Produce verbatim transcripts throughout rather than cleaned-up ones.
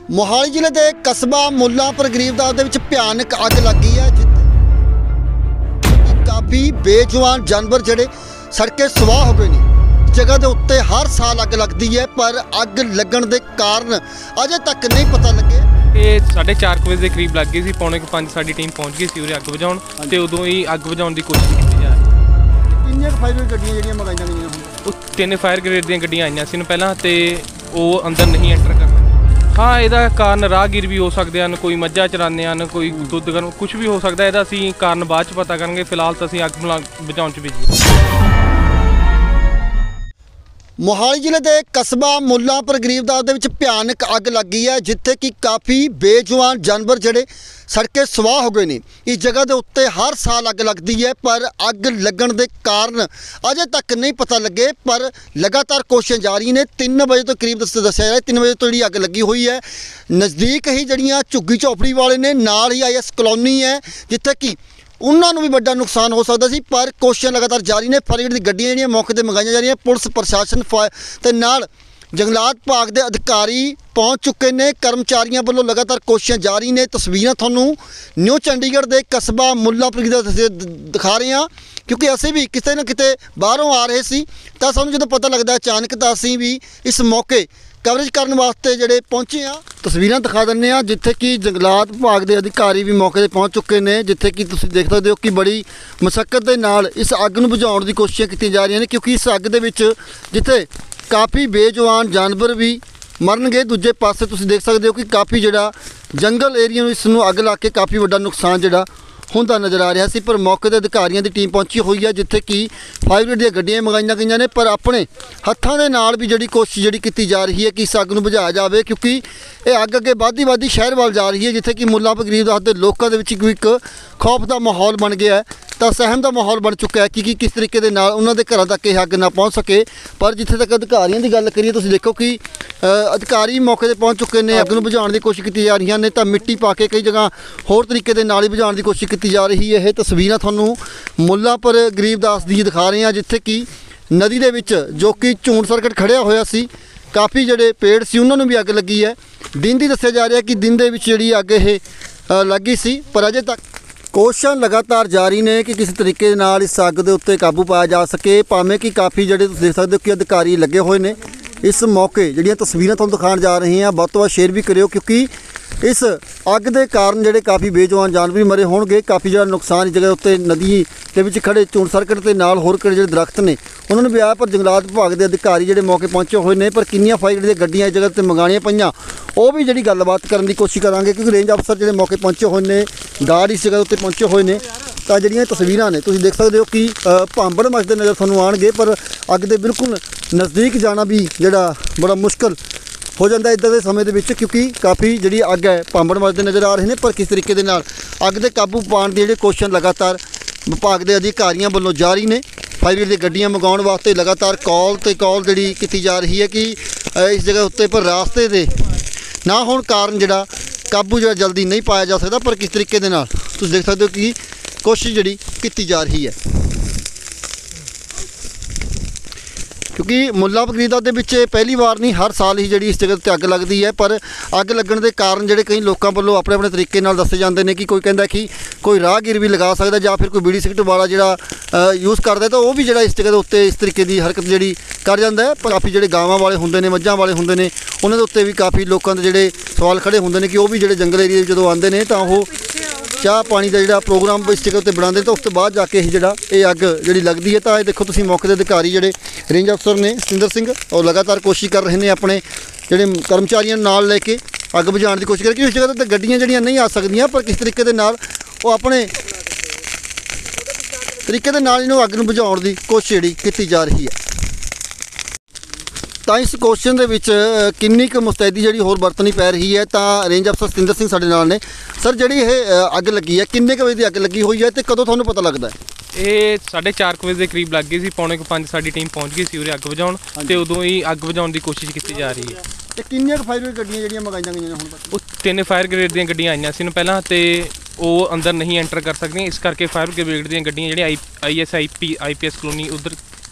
मोहाली जिले के कस्बा मुल्लांपुर गरीबदास दे विच भयानक अग लगी है, जिथे काफ़ी बेजुबान जानवर जिहड़े सड़के सुवाह हो गए ने। जगह के उत्ते हर साल अग लगती है, पर अग लगन के कारण अजे तक नहीं पता लगे। ये साढ़े चार बजे के करीब लग गई सी, पौने को पाँच साडी टीम पहुँच गई सी उरे अग बुझाउण ते उदों ही अग बुझाउण की कोशिश की जा रही। किन्नियां फायर ब्रिगेड गड्डियां जिहड़ियां मंगाईयां गईयां हुण? तीन फायर ब्रिगेड दी गड्डियां आईयां सी पहलां ते वो अंदर नहीं एंटर कर। हाँ, ਇਹਦਾ ਕਾਰਨ ਰਾਹਗੀਰ ਵੀ ਹੋ ਸਕਦੇ ਹਨ, ਕੋਈ ਮੱਝਾਂ ਚਰਾਉਂਦੇ ਹਨ, ਕੋਈ ਦੁੱਧ ਕਰਨ, ਕੁਝ ਵੀ ਹੋ ਸਕਦਾ। ਇਹਦਾ ਅਸੀਂ ਕਾਰਨ ਬਾਅਦ ਚ ਪਤਾ ਕਰਾਂਗੇ। ਫਿਲਹਾਲ ਤਾਂ ਅਸੀਂ ਅੱਗ ਬੁਝਾਉਣ ਚ ਬਿਜੀ। मोहाली जिले के कस्बा मुल्लांपुर गरीबदास दे विच भयानक अग लगी है, जिथे कि काफ़ी बेजुबान जानवर जिहड़े सड़के सुवाह हो गए ने। इस जगह के उत्ते हर साल अग लगती है, पर अग लगन के कारण अजे तक नहीं पता लगे। पर लगातार कोशिशें जारी ने। तीन बजे तो करीब दस दस्या जा रहा, तीन बजे तो जी अग लगी हुई है। नज़दीक ही जड़ियाँ झुग्गी झोपड़ी वाले ने, नाल ही आई एस कॉलोनी है, जिथे कि उन्होंने भी बड़ा नुकसान हो सकता सी। पर कोशिशें लगातार जारी ने। फायर ब्रिगेड दी गड्डियां जिहड़ियां मौके ते मंगाईयां जा रही, पुलिस प्रशासन ते नाल जंगलात विभाग के अधिकारी पहुँच चुके हैं। कर्मचारियों वालों लगातार कोशिशें जारी ने। तस्वीरां तुहानूं न्यू चंडीगढ़ के कस्बा मुल्लांपुर दिखा रहे हैं, क्योंकि असीं भी किते ना किते बाहरों आ रहे सी, तां सानूं जदों पता लगदा अचानक तां असीं भी इस मौके कवरेज करने वास्ते ਜਿਹੜੇ पहुंचे हैं। तस्वीरां दिखा दिंदे आ, जिथे कि जंगलात विभाग के अधिकारी भी मौके पर पहुँच चुके हैं, जिथे कि तुसीं देख सकते हो कि बड़ी मशक्कत के नाल इस अग नूं बुझाउण दी कोशिशां कीतीआं जा रहीआं ने। क्योंकि इस अग दे विच जिथे काफ़ी बेजुबान जानवर भी मरनगे, दूजे पासे तुसीं देख सकते हो कि काफ़ी जिहड़ा जंगल एरिया इस नूं अग ला के काफ़ी वड्डा नुकसान जिहड़ा ਹੁੰਦਾ नज़र आ रहा सी। पर मौके ते अधिकारियों की टीम पहुंची हुई है, जिथे कि फायर ब्रिगेड दी गड्डियां मंगाईयां गईयां ने। पर अपने हत्थां दे नाल भी जिहड़ी कोशिश जिहड़ी कीती जा रही है कि इस अग नूं बुझाया जाए, क्योंकि ये अग अगे वधदी वधदी शहर वाल जा रही है, जिथे कि मुल्लांपुर गरीबदास दे लोकां दे विच एक खौफ का माहौल बन गया है, तो सहम का माहौल बन चुका है कि किस तरीके दे नाल उन्हां दे घरां तक यह अग ना पहुँच सके। पर जिथे तक अधिकारियों की गल करिए, तुसीं देखो कि अधिकारी मौके पर पहुँच चुके हैं। अग नूं बुझाउण दी कोशिश की जा रही ने, तो मिट्टी पा के कई जगह होर तरीके दे नाल ही बुझाउण दी कोशिश की जा रही है। यह तस्वीरां तुहानूं मुल्लांपुर गरीबदास दी दिखा रहे हैं, जिथे कि नदी दे विच जो कि झूण सर्कट खड़िया होया सी, काफ़ी जिहड़े पेड़ सी उन्हां नूं भी अग लगी है। दिन दी दस्सिया जा रहा है कि दिन दे विच जिहड़ी अग इह लगी सी, पर अजे तक कोशिशां लगातार जारी ने कि किसी तरीके नाल इस अग दे उत्ते काबू पाया जा सके। भावें कि काफ़ी जिहड़े तुसीं देख सकते हो कि अधिकारी लगे हुए ने। इस मौके जिहड़ियां तस्वीरां तुहानूं दिखाउण जा रही हैं, वध तो वध शेयर भी करियो, क्योंकि इस अग के कारण जिहड़े काफ़ी बेजुबान जानवर भी मरे होणगे। काफ़ी जिहड़ा नुकसान इस जगह उत्ते नदी के विच खड़े झूण सर्कट के नाल होर जिहड़े दरख्त ने उन्होंने भी आया। पर जंगलात विभाग के अधिकारी जिहड़े मौके पहुंचे हुए हैं, पर किन्नियां फायर ब्रिगेड दी गड्डियां इस जगह ते मंगाणियां पईयां, वो भी जिहड़ी गलबात करने की कोशिश करांगे, क्योंकि रेंज अफसर जिहड़े मौके पहुंचे हुए हैं, गार्ड इस जगह उत्ते पहुंचे हुए हैं। तो जिहड़ियां तस्वीरां ने तुसीं देख सकते हो कि भांबड़ मचदे नज़र तुहानूं आउणगे, पर अग दे बिल्कुल नज़दीक जाना भी जिहड़ा बड़ा मुश्किल हो जाता है इदां दे समय दे विच, क्योंकि काफ़ी जिहड़ी अग है भांबड़ मचदे नज़र आ रहे हैं। पर किस तरीके दे नाल अग दे काबू पाउण दी जिहड़ी कोशिश लगातार विभाग के अधिकारियों वालों जारी ने। फायर ब्रिगेड दी गड्डियां मंगाउण वास्ते लगातार कॉल ते कॉल जिहड़ी कीती जा रही है कि इस जगह उत्ते पर रास्ते दे ना होण कारण जिहड़ा काबू जिहड़ा जल्दी नहीं पाया जा सकता। पर किस तरीके दे नाल तुसीं देख सकते हो कि कोशिश जिहड़ी कीती जा रही है, क्योंकि मुल्लांपुर गरीबदास दे विच पहली बार नहीं, हर साल ही जिहड़ी इस जगह ते अग लगती है। पर अग लगन के कारण जिहड़े कई लोगों वालों अपने अपने तरीके नाल दस्से जाते हैं कि कोई कहता कि कोई राहगीर भी लगा सकता, या फिर कोई बीड़ी सिगरट वाला जिहड़ा यूज़ करता, तो वह भी जिहड़ा इस जगह के उत्ते इस तरीके की हरकत जिहड़ी कर जाता है। पर काफ़ी जिहड़े गावां वाले हुंदे ने, मੱਝਾਂ वाले हुंदे ने, उन्हां दे उत्ते भी काफ़ी लोगों के जिहड़े सवाल खड़े हुंदे ने कि वह भी जिहड़े जंगल एरिया जदों आउंदे ने तां ओह चाह पानी का जिहड़ा प्रोग्राम इस जगह पर बनाते, तो उस तो बाद जाके ही जिहड़ा ये अग जिहड़ी लगती है। तो ये देखो तुसीं मौके के अधिकारी जिहड़े रेंज अफसर ने सतिंदर सिंह, और लगातार कोशिश कर रहे हैं अपने जिहड़े कर्मचारियों नाल लेके अग बुझाउण की कोशिश करके। इस जगह ते गड्डियां जिहड़ियां नहीं आ सकदियां, पर किस तरीके दे नाल वो अपने तरीके दे नाल इहनूं अग नूं बुझाउण दी कोशिश जिहड़ी कीती जा रही है। तो इस क्वेश्चन के विच किन्नी क मुस्तैदी जिहड़ी होर बरतनी पै रही है। तो रेंज अफसर सतिंदर सिंह साडे नाल ने। सर, जिहड़ी ये अग लगी है, किन्ने क बजे दी अग लगी हुई है, तो कदों तुहानूं पता लगदा है? ये साढ़े चार बजे के करीब लग गई सी, पौने को पाँच साडी टीम पहुँच गई सी उरे अग बुझाउण ते उदों ही अग बुझाउण की कोशिश की जा रही है। ते किन्नियां फायर ब्रिगेड गड्डियां जिहड़ियां मंगाईयां गईयां हुण तक? वो तीन फायर ब्रिगेड दी गड्डियां आईयां सी पहलां ते वो अंदर नहीं एंटर कर सकदियां, इस करके फायर ब्रिगेड दी गड्डियां जिहड़ियां I I S I P I P S colony उधर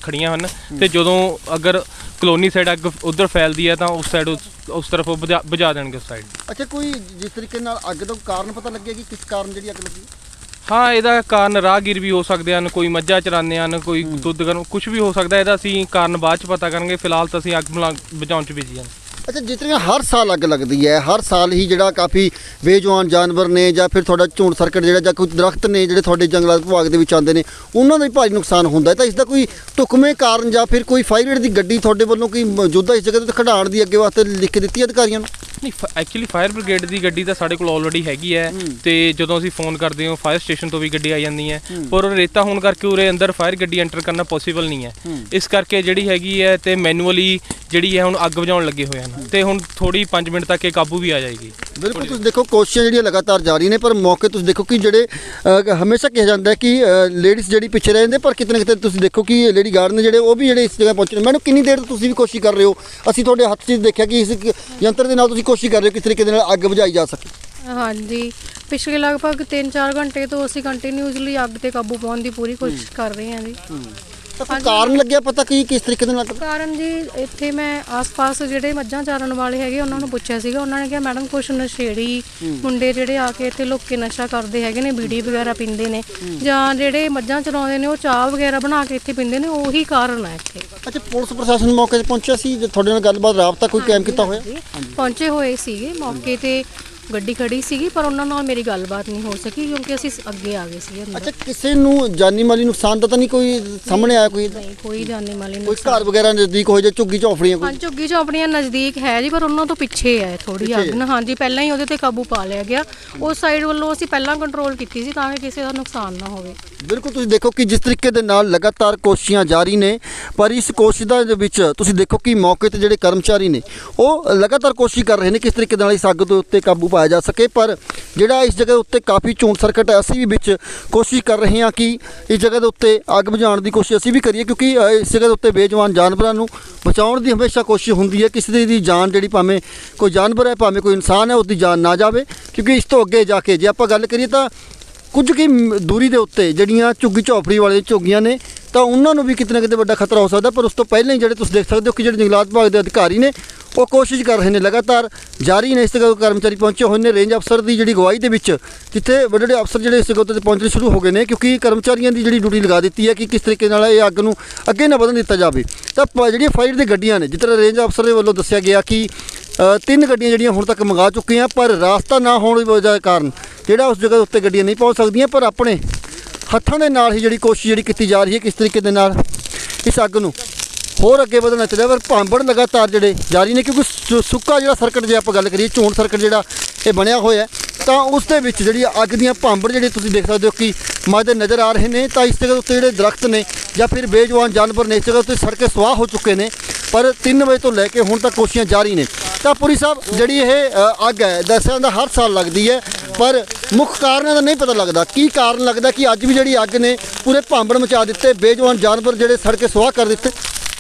ਖੜੀਆਂ ਹਨ ਤੇ ਜਦੋਂ ਅਗਰ ਕਲੋਨੀ ਸਾਈਡ ਅੱਗ ਉਧਰ ਫੈਲਦੀ ਹੈ ਤਾਂ ਉਸ ਸਾਈਡ ਉਸ ਤਰਫ ਉਹ ਬੁਝਾ ਬੁਝਾ ਦੇਣਗੇ ਉਸ ਸਾਈਡ। ਅੱਛਾ, ਕੋਈ ਜਿਸ ਤਰੀਕੇ ਨਾਲ ਅੱਗ ਦਾ ਕਾਰਨ ਪਤਾ ਲੱਗਿਆ ਕਿ ਕਿਸ ਕਾਰਨ ਜਿਹੜੀ ਅੱਗ ਲੱਗੀ? ਹਾਂ, ਇਹਦਾ ਕਾਰਨ ਰਾਹਗੀਰ ਵੀ ਹੋ ਸਕਦੇ ਹਨ, ਕੋਈ ਮੱਝਾਂ ਚਰਾਉਂਦੇ ਹਨ, ਕੋਈ ਦੁੱਧ ਕਰਨ, ਕੁਝ ਵੀ ਹੋ ਸਕਦਾ। ਇਹਦਾ ਅਸੀਂ ਕਾਰਨ ਬਾਅਦ ਚ ਪਤਾ ਕਰਾਂਗੇ, ਫਿਲਹਾਲ ਤਾਂ ਅਸੀਂ ਅੱਗ ਬੁਝਾਉਣ ਚ ਬਿਜੀ ਹਾਂ। ਅੱਛਾ, ਜਿਸ ਤਰ੍ਹਾਂ ਹਰ ਸਾਲ ਅੱਗ ਲੱਗਦੀ ਹੈ, ਹਰ ਸਾਲ ਹੀ ਜਿਹੜਾ ਕਾਫੀ ਬੇਜਵਾਨ ਜਾਨਵਰ ਨੇ ਜਾਂ ਫਿਰ ਤੁਹਾਡਾ ਝੂਣ ਸਰਕਟ ਜਿਹੜਾ ਜਾਂ ਕੋਈ ਦਰਖਤ ਨੇ ਜਿਹੜੇ ਤੁਹਾਡੇ ਜੰਗਲਾਤ ਵਿਭਾਗ ਦੇ ਵਿੱਚ ਆਉਂਦੇ ਨੇ, ਉਹਨਾਂ ਦਾ ਵੀ ਭਾਰੀ ਨੁਕਸਾਨ ਹੁੰਦਾ ਹੈ, ਤਾਂ ਇਸ ਦਾ ਕੋਈ ਢੁਕਵੇਂ ਕਾਰਨ ਜਾਂ ਫਿਰ ਕੋਈ ਫਾਇਰ ਬ੍ਰਿਗੇਡ ਦੀ ਗੱਡੀ ਤੁਹਾਡੇ ਵੱਲੋਂ ਕੋਈ ਮੌਜੂਦਾ ਇਸ ਜਗ੍ਹਾ ਤੇ ਖੜਾਉਣ ਦੀ ਅੱਗੇ ਵਾਸਤੇ ਲਿਖ ਕੇ ਦਿੱਤੀ ਹੈ ਅਧਿਕਾਰੀਆਂ ਨੂੰ? ਨਹੀਂ, ਐਕਚੁਅਲੀ ਫਾਇਰ ਬ੍ਰਿਗੇਡ ਦੀ ਗੱਡੀ ਤਾਂ ਸਾਡੇ ਕੋਲ ਆਲਰੇਡੀ ਹੈਗੀ ਹੈ ਤੇ ਜਦੋਂ ਅਸੀਂ ਫੋਨ ਕਰਦੇ ਹਾਂ ਫਾਇਰ ਸਟੇਸ਼ਨ ਤੋਂ ਵੀ ਗੱਡੀ ਆ ਜਾਂਦੀ ਹੈ, ਪਰ ਰੇਤਾ ਹੋਣ ਕਰਕੇ ਉਰੇ ਅੰਦਰ ਫਾਇਰ ਗੱਡੀ ਐਂਟਰ ਕਰਨਾ ਪੋਸੀਬਲ ਨਹੀਂ ਹੈ। ਇਸ ਕਰਕੇ ਜਿਹੜੀ ਹੈਗੀ ਹੈ ਤੇ ਮੈਨੂਅਲੀ ਜਿਹੜੀ ਹੈ ਹੁਣ ਅੱਗ ਬੁਝਾਉਣ ਲੱਗੇ ਹੋਏ ਹਨ ਤੇ ਹੁਣ ਥੋੜੀ ਪੰਜ ਮਿੰਟ ਤੱਕ ਇਹ ਕਾਬੂ ਵੀ ਆ ਜਾਏਗੀ। ਬਿਲਕੁਲ, ਤੁਸੀਂ ਦੇਖੋ ਕੋਸ਼ਿਸ਼ਾਂ ਜਿਹੜੀਆਂ ਲਗਾਤਾਰ ਜਾਰੀ ਨੇ, ਪਰ ਮੌਕੇ ਤੁਸੀਂ ਦੇਖੋ ਕਿ ਜਿਹੜੇ ਹਮੇਸ਼ਾ ਕਿਹਾ ਜਾਂਦਾ ਹੈ ਕਿ ਲੇਡੀਜ਼ ਜਿਹੜੀ ਪਿੱਛੇ ਰਹਿ ਜਾਂਦੇ, ਪਰ ਕਿਤੇ ਨਾ ਕਿਤੇ ਤੁਸੀਂ ਦੇਖੋ ਕਿ ਲੇਡੀ ਗਾਰਡ ਨੇ ਜਿਹੜੇ ਉਹ ਵੀ ਜਿਹੜੇ ਇਸ ਜਗ੍ਹਾ ਪਹੁੰਚੇ ਨੇ। ਮੈਨੂੰ ਕਿੰਨੀ ਦੇਰ ਤੋਂ ਤੁਸੀਂ ਵੀ ਕੋਸ਼ਿਸ਼ ਕਰ ਰਹੇ ਹੋ? ਅਸੀਂ ਤੁਹਾਡੇ ਹੱਥ 'ਚ ਦੇਖਿਆ ਕਿ ਇਸ ਯੰਤਰ ਦੇ ਨਾਲ ਤੁਸੀਂ ਕੋਸ਼ਿਸ਼ ਕਰ ਰਹੇ ਹੋ ਕਿਸ ਤਰੀਕੇ ਦੇ ਨਾਲ ਅੱਗ ਬੁਝਾਈ ਜਾ ਸਕੇ। ਹਾਂਜੀ, ਪਿਛਲੇ ਲਗਭਗ ਤਿੰਨ ਚਾਰ ਘੰਟੇ ਤੋਂ ਅਸੀਂ ਕੰਟੀਨਿਊਸਲੀ ਅੱਗ ਤੇ ਕਾਬੂ ਪਾਉਣ ਦੀ ਪੂਰੀ ਕੋਸ਼ਿਸ਼ ਕਰ ਰਹੇ ਹਾਂ ਜੀ। ਤਾਂ ਕੋਈ ਕਾਰਨ ਲੱਗਿਆ ਪਤਾ ਕਿ ਕਿਸ ਤਰੀਕੇ ਦੇ ਨਾਲ? ਕਾਰਨ ਜੀ, ਇੱਥੇ ਮੈਂ ਆਸ-ਪਾਸ ਜਿਹੜੇ ਮੱਝਾਂ ਚਾਰਨ ਵਾਲੇ ਹੈਗੇ ਉਹਨਾਂ ਨੂੰ ਪੁੱਛਿਆ ਸੀਗਾ, ਉਹਨਾਂ ਨੇ ਕਿਹਾ ਮੈਡਮ ਕੁਛ ਨਸ਼ੇੜੀ ਮੁੰਡੇ ਜਿਹੜੇ ਆ ਕੇ ਇੱਥੇ ਲੁੱਕ ਕੇ ਨਸ਼ਾ ਕਰਦੇ ਹੈਗੇ ਨੇ, ਬੀੜੀ ਵਗੈਰਾ ਪੀਂਦੇ ਨੇ, ਜਾਂ ਜਿਹੜੇ ਮੱਝਾਂ ਚਰਾਉਂਦੇ ਨੇ ਉਹ ਚਾਹ ਵਗੈਰਾ ਬਣਾ ਕੇ ਇੱਥੇ ਪੀਂਦੇ ਨੇ, ਉਹੀ ਕਾਰਨ ਹੈ ਇੱਥੇ। ਅੱਛਾ, ਪੁਲਿਸ ਪ੍ਰਸ਼ਾਸਨ ਮੌਕੇ 'ਤੇ ਪਹੁੰਚਿਆ ਸੀ? ਜੇ ਤੁਹਾਡੇ ਨਾਲ ਗੱਲਬਾਤ ਰਾਬਤਾ ਕੋਈ ਕਾਇਮ ਕੀਤਾ ਹੋਇਆ? ਪਹੁੰਚੇ ਹੋਏ ਸੀਗੇ ਮੌਕੇ ਤੇ, ਗੱਡੀ ਖੜੀ ਸੀਗੀ, ਪਰ ਉਹਨਾਂ ਨਾਲ ਮੇਰੀ ਗੱਲਬਾਤ ਨਹੀਂ ਹੋ ਸਕੀ ਕਿਉਂਕਿ ਅਸੀਂ ਅੱਗੇ ਆ ਗਏ ਸੀ ਅੰਦਰ। ਅੱਛਾ, ਕਿਸੇ ਨੂੰ ਜਾਨੀ ਮਾਲੀ ਨੁਕਸਾਨ ਦਾ ਤਾਂ ਨਹੀਂ ਕੋਈ ਸਾਹਮਣੇ ਆਇਆ? ਕੋਈ ਨਹੀਂ, ਕੋਈ ਜਾਨੀ ਮਾਲੀ ਕੋਈ ਨੁਕਸਾਨ। ਘਰ ਵਗੈਰਾ ਨਜ਼ਦੀਕ ਹੋਏ ਜਾਂ ਝੁੱਗੀ ਝੌਂਪੜੀਆਂ ਹਾਂ, ਕੋਈ? ਝੁੱਗੀ ਝੌਂਪੜੀਆਂ ਨਜ਼ਦੀਕ ਹੈ ਜੀ, ਪਰ ਉਹਨਾਂ ਤੋਂ ਪਿੱਛੇ ਹੈ ਥੋੜੀ ਅੱਗ ਨਾ। ਹਾਂਜੀ, ਪਹਿਲਾਂ ਹੀ ਉਹਦੇ ਤੇ ਕਾਬੂ ਪਾ ਲਿਆ ਗਿਆ। ਉਸ ਸਾਈਡ ਵੱਲੋਂ ਅਸੀਂ ਪਹਿਲਾਂ ਕੰਟਰੋਲ ਕੀਤੀ ਸੀ ਤਾਂ ਕਿ ਕਿਸੇ ਦਾ ਨੁਕਸਾਨ ਨਾ ਹੋਵੇ। ਬਿਲਕੁਲ, ਤੁਸੀਂ ਦੇਖੋ ਕਿ ਜਿਸ ਤਰੀਕੇ ਦੇ ਨਾਲ ਲਗਾਤਾਰ ਕੋਸ਼ਿਸ਼ਾਂ ਜਾਰੀ ਨੇ, ਪਰ ਇਸ ਕੋਸ਼ਿਸ਼ਾਂ ਦੇ ਵਿੱਚ ਤੁਸੀਂ ਦੇਖੋ ਕਿ ਮੌਕੇ ਤੇ ਜਿਹੜੇ ਕਰਮਚਾਰੀ ਨੇ ਉਹ ਲਗਾਤਾਰ ਕੋਸ਼ਿਸ਼ ਕਰ ਰਹੇ ਨੇ ਕਿਸ ਤਰੀਕੇ ਨਾਲ ਇਸ ਅੱਗ ਦੇ ਉੱਤੇ ਕਾਬੂ ਪਾਇਆ ਜਾ ਸਕੇ। ਪਰ ਜਿਹੜਾ ਇਸ ਜਗ੍ਹਾ ਉੱਤੇ ਕਾਫੀ ਝੂਣ ਸਰਕਟ ਹੈ, ਅਸੀਂ ਵੀ ਵਿੱਚ ਕੋਸ਼ਿਸ਼ ਕਰ ਰਹੇ ਹਾਂ ਕਿ ਇਸ ਜਗ੍ਹਾ ਦੇ ਉੱਤੇ ਅੱਗ ਬੁਝਾਉਣ ਦੀ ਕੋਸ਼ਿਸ਼ ਅਸੀਂ ਵੀ ਕਰੀਏ, ਕਿਉਂਕਿ ਇਸ ਜਗ੍ਹਾ ਦੇ ਉੱਤੇ ਬੇਜਵਾਨ ਜਾਨਵਰਾਂ ਨੂੰ ਬਚਾਉਣ ਦੀ ਹਮੇਸ਼ਾ ਕੋਸ਼ਿਸ਼ ਹੁੰਦੀ ਹੈ। ਕਿਸੇ ਦੀ ਜਾਨ ਜਿਹੜੀ ਭਾਵੇਂ ਕੋਈ ਜਾਨਵਰ ਹੈ ਭਾਵੇਂ ਕੋਈ ਇਨਸਾਨ ਹੈ ਉਸ ਦੀ ਜਾਨ ਨਾ ਜਾਵੇ, ਕਿਉਂਕਿ ਇਸ ਤੋਂ ਅੱਗੇ ਜਾ ਕੇ ਜੇ ਆਪਾਂ ਗੱਲ ਕਰੀਏ ਤਾਂ ਕੁਝ ਕੀ ਦੂਰੀ ਦੇ ਉੱਤੇ ਜਿਹੜੀਆਂ ਝੁੱਗੀ ਝੌਂਪੜੀ ਵਾਲੇ ਝੁੱਗੀਆਂ ਨੇ ਤਾਂ ਉਹਨਾਂ ਨੂੰ ਵੀ ਕਿਤੇ ਨਾ ਕਿਤੇ ਵੱਡਾ ਖਤਰਾ ਹੋ ਸਕਦਾ। ਪਰ ਉਸ ਤੋਂ ਪਹਿਲਾਂ ਹੀ ਜਿਹੜੇ ਤੁਸੀਂ ਦੇਖ ਸਕਦੇ ਹੋ ਕਿ ਜਿਹੜੇ ਜੰਗਲਾਤ ਵਿਭਾਗ ਦੇ ਅਧਿਕਾਰੀ ਨੇ ਉਹ ਕੋਸ਼ਿਸ਼ ਕਰ ਰਹੇ ਨੇ, ਲਗਾਤਾਰ ਜਾਰੀ ਨੇ। ਇਸ ਜਗ੍ਹਾ ਕਰਮਚਾਰੀ ਪਹੁੰਚੇ ਹੋਏ ਨੇ ਰੇਂਜ ਅਫਸਰ ਦੀ ਜਿਹੜੀ ਅਗਵਾਈ ਦੇ ਵਿੱਚ, ਜਿੱਥੇ ਵੱਡੇ ਵੱਡੇ ਅਫਸਰ ਜਿਹੜੇ ਇਸ ਜਗ੍ਹਾ ਉੱਤੇ ਪਹੁੰਚਣੇ ਸ਼ੁਰੂ ਹੋ ਗਏ ਨੇ, ਕਿਉਂਕਿ ਕਰਮਚਾਰੀਆਂ ਦੀ ਜਿਹੜੀ ਡਿਊਟੀ ਲਗਾ ਦਿੱਤੀ ਹੈ ਕਿ ਕਿਸ ਤਰੀਕੇ ਨਾਲ ਇਹ ਅੱਗ ਨੂੰ ਅੱਗੇ ਨਾ ਵਧਣ ਦਿੱਤਾ ਜਾਵੇ। ਤਾਂ ਜਿਹੜੀਆਂ ਫਾਇਰ ਦੀਆਂ ਗੱਡੀਆਂ ਨੇ, ਜਿਸ ਤਰ੍ਹਾਂ ਰੇਂਜ ਅਫਸਰ ਦੇ ਵੱਲੋਂ ਦੱਸਿਆ ਗਿਆ ਕਿ ਤਿੰਨ ਗੱਡੀਆਂ ਜਿਹੜੀਆਂ ਹੁਣ ਤੱਕ ਮੰਗਾ ਚੁੱਕੀਆਂ, ਪਰ ਰਾਸਤਾ ਨਾ ਹੋਣ ਦੀ ਵਜ੍ਹਾ ਕਾਰਨ ਜਿਹੜਾ ਉਸ ਜਗ੍ਹਾ ਉੱਤੇ ਗੱਡੀਆਂ ਨਹੀਂ ਪਹੁੰਚ ਸਕਦੀਆਂ। ਪਰ ਆਪਣੇ ਹੱਥਾਂ ਦੇ ਨਾਲ ਹੀ ਜਿਹੜੀ ਕੋਸ਼ਿਸ਼ ਜਿਹੜੀ ਕੀਤੀ ਜਾ ਰਹੀ ਹੈ ਕਿਸ ਤਰੀਕੇ ਦੇ ਨਾਲ ਇਸ ਅੱਗ ਨੂੰ ਹੋਰ ਅੱਗੇ ਵਧਣਾ ਚਾਹੀਦਾ। ਪਰ ਭਾਂਬੜ ਲਗਾਤਾਰ ਜਿਹੜੇ ਜਾਰੀ ਨੇ, ਕਿਉਂਕਿ ਸੁੱਕਾ ਜਿਹੜਾ ਸਰਕਟ ਜੇ ਆਪਾਂ ਗੱਲ ਕਰੀਏ ਝੂਣ ਸਰਕਟ ਜਿਹੜਾ ਇਹ ਬਣਿਆ ਹੋਇਆ ਤਾਂ ਉਸ ਦੇ ਵਿੱਚ ਜਿਹੜੀ ਅੱਗ ਦੀਆਂ ਭਾਂਬੜ ਜਿਹੜੇ ਤੁਸੀਂ ਦੇਖ ਸਕਦੇ ਹੋ ਕਿ ਮੱਝਦੇ ਨਜ਼ਰ ਆ ਰਹੇ ਨੇ। ਤਾਂ ਇਸ ਜਗ੍ਹਾ ਉੱਤੇ ਜਿਹੜੇ ਦਰਖਤ ਨੇ ਜਾਂ ਫਿਰ ਬੇਜਵਾਨ ਜਾਨਵਰ ਨੇ ਇਸ ਜਗ੍ਹਾ ਉੱਤੇ ਸੜ ਕੇ ਸੁਆਹ ਹੋ ਚੁੱਕੇ ਨੇ, ਪਰ ਤਿੰਨ ਵਜੇ ਤੋਂ ਲੈ ਕੇ ਹੁਣ ਤੱਕ ਕੋਸ਼ਿਸ਼ਾਂ ਜਾਰੀ ਨੇ। ਤਾਂ ਪੁਰੀ ਸਾਹਿਬ, ਜਿਹੜੀ ਇਹ ਅੱਗ ਹੈ ਦੱਸਿਆ ਜਾਂਦਾ ਹਰ ਸਾਲ ਲੱਗਦੀ ਹੈ, ਪਰ ਮੁੱਖ ਕਾਰਨਾਂ ਦਾ ਨਹੀਂ ਪਤਾ ਲੱਗਦਾ। ਕੀ ਕਾਰਨ ਲੱਗਦਾ ਕਿ ਅੱਜ ਵੀ ਜਿਹੜੀ ਅੱਗ ਨੇ ਪੂਰੇ ਭਾਂਬੜ ਮਚਾ ਦਿੱਤੇ, ਬੇਜਵਾਨ ਜਾਨਵਰ ਜਿਹੜੇ ਸੜ ਕੇ ਸੁਆਹ ਕਰ ਦਿੱਤੇ?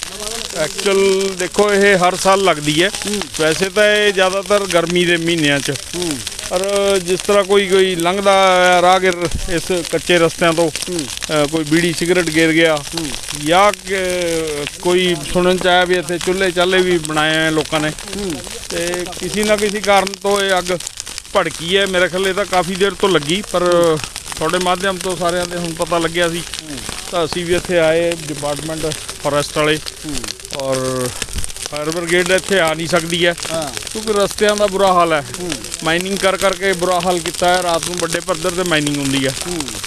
ਐਕਚੁਅਲ ਦੇਖੋ ਇਹ ਹਰ ਸਾਲ ਲੱਗਦੀ ਹੈ, ਵੈਸੇ ਤਾਂ ਇਹ ਜ਼ਿਆਦਾਤਰ ਗਰਮੀ ਦੇ ਮਹੀਨਿਆਂ 'ਚ, ਪਰ ਜਿਸ ਤਰ੍ਹਾਂ ਕੋਈ ਕੋਈ ਲੰਘਦਾ ਰਾਹਗੀਰ ਇਸ ਕੱਚੇ ਰਸਤਿਆਂ ਤੋਂ ਕੋਈ ਬੀੜੀ ਸਿਗਰਟ ਗੇਰ ਗਿਆ ਜਾਂ ਕੋਈ ਸੁਣਨ 'ਚ ਆਇਆ ਵੀ ਇੱਥੇ ਚੁੱਲ੍ਹੇ ਚਾਲੇ ਵੀ ਬਣਾਏ ਹੋਏ ਲੋਕਾਂ ਨੇ, ਤੇ ਕਿਸੇ ਨਾ ਕਿਸੇ ਕਾਰਨ ਤੋਂ ਇਹ ਅੱਗ ਭੜਕੀ ਹੈ। ਮੇਰੇ ਖਿਆਲ ਇਹ ਤਾਂ ਕਾਫੀ ਦੇਰ ਤੋਂ ਲੱਗੀ, ਪਰ ਤੁਹਾਡੇ ਮਾਧਿਅਮ ਤੋਂ ਸਾਰਿਆਂ ਦੇ ਹੁਣ ਪਤਾ ਲੱਗਿਆ ਸੀ ਤਾਂ ਅਸੀਂ ਵੀ ਇੱਥੇ ਆਏ, ਡਿਪਾਰਟਮੈਂਟ ਫੋਰੈਸਟ ਵਾਲੇ, ਔਰ ਫਾਇਰ ਬ੍ਰਿਗੇਡ ਇੱਥੇ ਆ ਨਹੀਂ ਸਕਦੀ ਹੈ ਕਿਉਂਕਿ ਰਸਤਿਆਂ ਦਾ ਬੁਰਾ ਹਾਲ ਹੈ। ਮਾਈਨਿੰਗ ਕਰ ਕਰਕੇ ਬੁਰਾ ਹਾਲ ਕੀਤਾ ਹੈ, ਰਾਤ ਨੂੰ ਵੱਡੇ ਪੱਧਰ 'ਤੇ ਮਾਈਨਿੰਗ ਹੁੰਦੀ ਹੈ।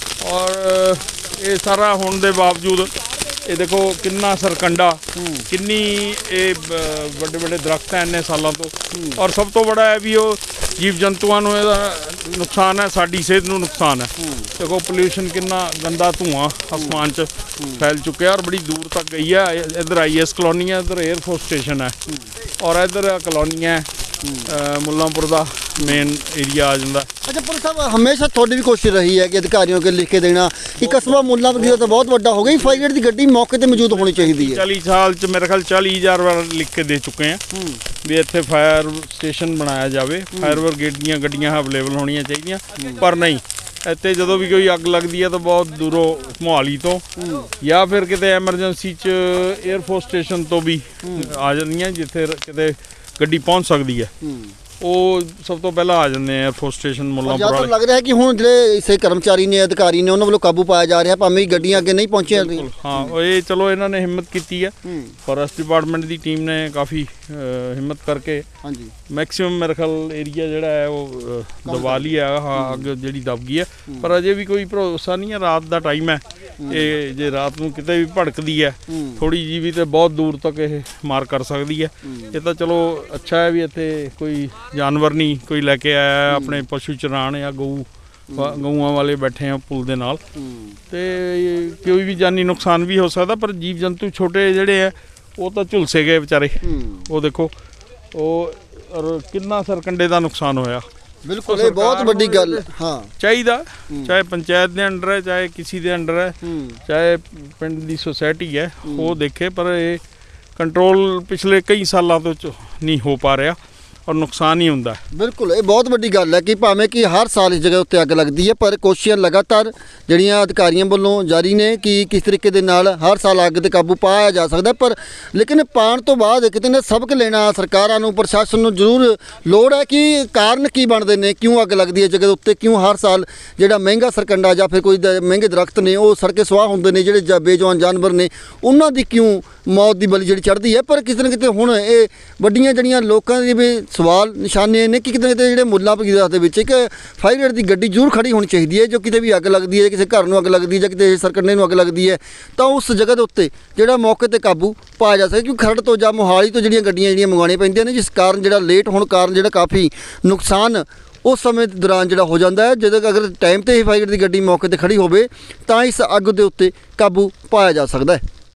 ਔਰ ਇਹ ਸਾਰਾ ਹੋਣ ਦੇ ਬਾਵਜੂਦ ਇਹ ਦੇਖੋ ਕਿੰਨਾ ਸਰਕੰਡਾ, ਕਿੰਨੀ ਇਹ ਵੱਡੇ ਵੱਡੇ ਦਰਖਤ ਹੈ ਇੰਨੇ ਸਾਲਾਂ ਤੋਂ, ਔਰ ਸਭ ਤੋਂ ਬੜਾ ਹੈ ਵੀ ਉਹ ਜੀਵ ਜੰਤੂਆਂ ਨੂੰ ਇਹਦਾ ਨੁਕਸਾਨ ਹੈ, ਸਾਡੀ ਸਿਹਤ ਨੂੰ ਨੁਕਸਾਨ ਹੈ। ਦੇਖੋ ਪੋਲਿਊਸ਼ਨ ਕਿੰਨਾ ਗੰਦਾ ਧੂੰਆਂ ਅਸਮਾਨ 'ਚ ਫੈਲ ਚੁੱਕਿਆ ਔਰ ਬੜੀ ਦੂਰ ਤੱਕ ਗਈ ਹੈ। ਇੱਧਰ ਆਈ ਐਸ ਕਲੋਨੀ ਹੈ, ਇੱਧਰ ਏਅਰਫੋਰਸ ਸਟੇਸ਼ਨ ਹੈ, ਔਰ ਇੱਧਰ ਕਲੋਨੀ ਹੈ ਮੁੱਲਾਂਪੁਰ ਦਾ ਮੇਨ ਏਰੀਆ ਆ ਜਾਂਦਾ। ਅੱਛਾ ਪੁਲਿਸ ਸਾਹਿਬ, ਹਮੇਸ਼ਾ ਤੁਹਾਡੀ ਵੀ ਕੋਸ਼ਿਸ਼ ਰਹੀ ਹੈ ਕਿ ਅਧਿਕਾਰੀਆਂ ਅੱਗੇ ਲਿਖ ਕੇ ਦੇਣਾ ਕਿ ਕਸਬਾ ਮੁੱਲਾਂਪੁਰ ਤਾਂ ਬਹੁਤ ਵੱਡਾ ਹੋ ਗਿਆ, ਫਾਇਰ ਬ੍ਰਿਗੇਡ ਦੀ ਗੱਡੀ ਮੌਕੇ ਤੇ ਮੌਜੂਦ ਹੋਣੀ ਚਾਹੀਦੀ ਹੈ। ਚਾਲੀ ਸਾਲ 'ਚ ਮੇਰੇ ਖਿਆਲ ਚਾਲੀ ਹਜ਼ਾਰ ਵਾਰ ਲਿਖ ਕੇ ਦੇ ਚੁੱਕੇ ਹਾਂ ਵੀ ਇੱਥੇ ਫਾਇਰ ਸਟੇਸ਼ਨ ਬਣਾਇਆ ਜਾਵੇ, ਫਾਇਰ ਬ੍ਰਿਗੇਡ ਦੀਆਂ ਗੱਡੀਆਂ ਅਵੇਲੇਬਲ ਹੋਣੀਆਂ ਚਾਹੀਦੀਆਂ, ਪਰ ਨਹੀਂ, ਇੱਥੇ ਜਦੋਂ ਵੀ ਕੋਈ ਅੱਗ ਲੱਗਦੀ ਹੈ ਤਾਂ ਬਹੁਤ ਦੂਰੋਂ ਮੋਹਾਲੀ ਤੋਂ ਜਾਂ ਫਿਰ ਕਿਤੇ ਐਮਰਜੈਂਸੀ 'ਚ 에ਅਰਫੋਰਸ ਸਟੇਸ਼ਨ ਤੋਂ ਵੀ ਆ ਜਾਂਦੀਆਂ, ਜਿੱਥੇ ਕਿਤੇ ਗੱਡੀ ਪਹੁੰਚ ਸਕਦੀ ਹੈ ਉਹ ਸਭ ਤੋਂ ਪਹਿਲਾਂ ਆ ਜਾਂਦੇ ਆ 에ਅਰਫੋਰਸ ਸਟੇਸ਼ਨ ਮੁੱਲਾਂਪੁਰ ਜ਼ਿਆਦਾਤਰ ਵਾਲੇ। ਲੱਗ ਰਿਹਾ ਕਿ ਹੁਣ ਜਿਹੜੇ ਇਸੇ ਕਰਮਚਾਰੀ ਨੇ, ਅਧਿਕਾਰੀ ਨੇ, ਉਹਨਾਂ ਵੱਲੋਂ ਕਾਬੂ ਪਾਇਆ ਜਾ ਰਿਹਾ, ਭਾਵੇਂ ਗੱਡੀਆਂ ਅੱਗੇ ਨਹੀਂ ਪਹੁੰਚੀਆਂ। ਹਾਂ ਉਹ ਇਹ ਚਲੋ ਇਹਨਾਂ ਨੇ ਹਿੰਮਤ ਕੀਤੀ ਹੈ, ਫੋਰੈਸਟ ਡਿਪਾਰਟਮੈਂਟ ਦੀ ਟੀਮ ਨੇ ਕਾਫੀ ਅ, ਹਿੰਮਤ ਕਰਕੇ ਹਾਂਜੀ ਮੈਕਸਿਮਮ ਮੇਰੇ ਖਿਆਲ ਏਰੀਆ ਜਿਹੜਾ ਹੈ ਉਹ ਦਬਾ ਲਿਆ। ਹਾਂ ਅੱਗ ਜਿਹੜੀ ਦਬ ਗਈ ਹੈ, ਪਰ ਅਜੇ ਵੀ ਕੋਈ ਭਰੋਸਾ ਨਹੀਂ ਹੈ। ਰਾਤ ਦਾ ਟਾਈਮ ਹੈ, ਇਹ ਜੇ ਰਾਤ ਨੂੰ ਕਿਤੇ ਵੀ ਭੜਕਦੀ ਹੈ ਥੋੜੀ ਜਿਹੀ ਵੀ ਤੇ ਬਹੁਤ ਦੂਰ ਤੱਕ ਇਹ ਮਾਰ ਕਰ ਸਕਦੀ ਹੈ। ਇਹ ਤਾਂ ਚਲੋ ਅੱਛਾ ਹੈ ਵੀ ਇੱਥੇ ਕੋਈ ਜਾਨਵਰ ਨਹੀਂ ਕੋਈ ਲੈ ਕੇ ਆਇਆ ਆਪਣੇ ਪਸ਼ੂ ਚਰਾਉਣ ਜਾਂ ਗਊ ਗਊਆਂ ਵਾਲੇ ਬੈਠੇ ਆ ਪੁਲ ਦੇ ਨਾਲ, ਤੇ ਕੋਈ ਵੀ ਜਾਨੀ ਨੁਕਸਾਨ ਵੀ ਹੋ ਸਕਦਾ, ਪਰ ਜੀਵ ਜੰਤੂ ਛੋਟੇ ਜਿਹੜੇ ਆ ਉਹ ਤਾਂ ਝੁਲਸੇ ਗਏ ਵਿਚਾਰੇ। ਉਹ ਦੇਖੋ ਉਹ ਔਰ ਕਿੰਨਾ ਸਰਕੰਡੇ ਦਾ ਨੁਕਸਾਨ ਹੋਇਆ। ਬਿਲਕੁਲ ਇਹ ਬਹੁਤ ਵੱਡੀ ਗੱਲ ਹਾਂ ਚਾਹੀਦਾ, ਚਾਹੇ ਪੰਚਾਇਤ ਦੇ ਅੰਡਰ ਹੈ, ਚਾਹੇ ਕਿਸੇ ਦੇ ਅੰਡਰ ਹੈ, ਚਾਹੇ ਪਿੰਡ ਦੀ ਸੁਸਾਇਟੀ ਹੈ, ਉਹ ਦੇਖੇ। ਪਰ ਇਹ ਕੰਟਰੋਲ ਪਿਛਲੇ ਕਈ ਸਾਲਾਂ ਤੋਂ ਨਹੀਂ ਹੋ ਪਾ ਰਿਹਾ ਔਰ ਨੁਕਸਾਨ ਹੀ ਹੁੰਦਾ। ਬਿਲਕੁਲ ਇਹ ਬਹੁਤ ਵੱਡੀ ਗੱਲ ਹੈ ਕਿ ਭਾਵੇਂ ਕਿ ਹਰ ਸਾਲ ਇਸ ਜਗ੍ਹਾ ਉੱਤੇ ਅੱਗ ਲੱਗਦੀ ਹੈ, ਪਰ ਕੋਸ਼ਿਸ਼ਾਂ ਲਗਾਤਾਰ ਜਿਹੜੀਆਂ ਅਧਿਕਾਰੀਆਂ ਵੱਲੋਂ ਜਾਰੀ ਨੇ ਕਿ ਕਿਸ ਤਰੀਕੇ ਦੇ ਨਾਲ ਹਰ ਸਾਲ ਅੱਗ ਤੇ ਕਾਬੂ ਪਾਇਆ ਜਾ ਸਕਦਾ। ਪਰ ਲੇਕਿਨ ਪਾਉਣ ਤੋਂ ਬਾਅਦ ਕਿਤੇ ਨਾ ਸਬਕ ਲੈਣਾ ਸਰਕਾਰਾਂ ਨੂੰ, ਪ੍ਰਸ਼ਾਸਨ ਨੂੰ ਜ਼ਰੂਰ ਲੋੜ ਹੈ ਕਿ ਕਾਰਨ ਕੀ ਬਣਦੇ ਨੇ, ਕਿਉਂ ਅੱਗ ਲੱਗਦੀ ਹੈ ਜਗ੍ਹਾ ਉੱਤੇ, ਕਿਉਂ ਹਰ ਸਾਲ ਜਿਹੜਾ ਮਹਿੰਗਾ ਸਰਕੰਡਾ ਜਾਂ ਫਿਰ ਕੋਈ ਮਹਿੰਗੇ ਦਰਖਤ ਨੇ ਉਹ ਸੜ ਕੇ ਸੁਆਹ ਹੁੰਦੇ ਨੇ, ਜਿਹੜੇ ਬੇਜਵਾਨ ਜਾਨਵਰ ਨੇ ਉਹਨਾਂ ਦੀ ਕਿਉਂ ਮੌਤ ਦੀ ਬਲੀ ਜਿਹੜੀ ਚੜ੍ਹਦੀ ਹੈ। ਪਰ ਕਿਤੇ ਨਾ ਕਿਤੇ ਹੁਣ ਇਹ ਵੱਡੀਆਂ ਜਿਹੜੀਆਂ ਲੋਕਾਂ ਦੀ ਵੀ ਸਵਾਲ ਨਿਸ਼ਾਨੇ ਨੇ ਕਿ ਕਿਤੇ ਨਾ ਕਿਤੇ ਜਿਹੜੇ ਮੁੱਲਾਂ ਪਗੀਦਾਸ ਦੇ ਵਿੱਚ ਇੱਕ ਫਾਇਰ ਬ੍ਰਿਗੇਡ ਦੀ ਗੱਡੀ ਜ਼ਰੂਰ ਖੜੀ ਹੋਣੀ ਚਾਹੀਦੀ ਹੈ। ਜੋ ਕਿਤੇ ਵੀ ਅੱਗ ਲੱਗਦੀ ਹੈ, ਕਿਸੇ ਘਰ ਨੂੰ ਅੱਗ ਲੱਗਦੀ ਹੈ ਜਾਂ ਕਿਤੇ ਸਰਕੰਡੇ ਨੂੰ ਅੱਗ ਲੱਗਦੀ ਹੈ, ਤਾਂ ਉਸ ਜਗ੍ਹਾ ਦੇ ਉੱਤੇ ਜਿਹੜਾ ਮੌਕੇ 'ਤੇ ਕਾਬੂ ਪਾਇਆ ਜਾ ਸਕੇ। ਕਿਉਂਕਿ ਖਰੜ ਤੋਂ ਜਾਂ ਮੋਹਾਲੀ ਤੋਂ ਜਿਹੜੀਆਂ ਗੱਡੀਆਂ ਜਿਹੜੀਆਂ ਮੰਗਵਾਉਣੀਆਂ ਪੈਂਦੀਆਂ ਨੇ, ਜਿਸ ਕਾਰਨ ਜਿਹੜਾ ਲੇਟ ਹੋਣ ਕਾਰਨ ਜਿਹੜਾ ਕਾਫੀ ਨੁਕਸਾਨ ਉਸ ਸਮੇਂ ਦੌਰਾਨ ਜਿਹੜਾ ਹੋ ਜਾਂਦਾ ਹੈ। ਜਦੋਂ ਅਗਰ ਟਾਈਮ 'ਤੇ ਹੀ ਫਾਇਰ ਬ੍ਰਿਗੇਡ ਦੀ ਗੱਡੀ ਮੌਕੇ 'ਤੇ ਖੜੀ ਹੋਵੇ ਤਾਂ ਇਸ ਅੱਗ ਦੇ ਉੱਤੇ ਕਾਬੂ ਪਾਇਆ ਜਾ ਸਕਦਾ ਹੈ।